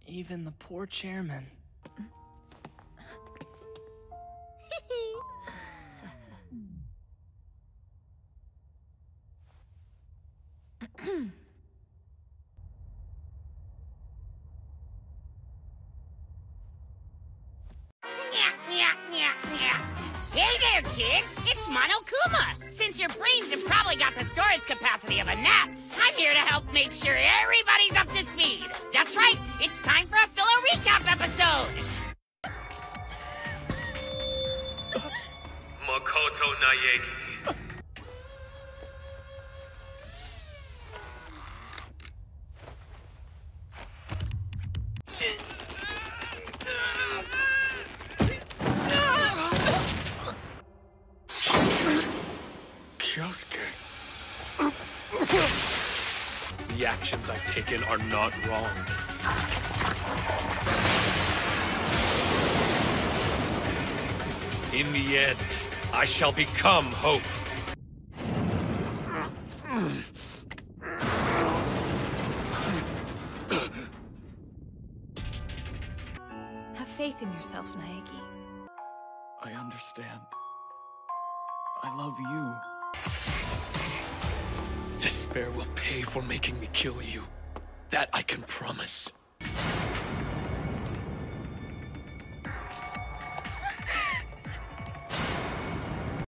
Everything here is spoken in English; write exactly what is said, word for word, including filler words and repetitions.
Even the poor chairman. Hey there, kids! It's Monokuma! Since your brains have probably got the storage capacity of a gnat, I'm here to help make sure everybody's up to speed. That's right, it's time for a filler recap episode! Makoto Naegi. The actions I've taken are not wrong. In the end, I shall become hope. Have faith in yourself, Naegi. I understand. I love you. Despair will pay for making me kill you. That I can promise.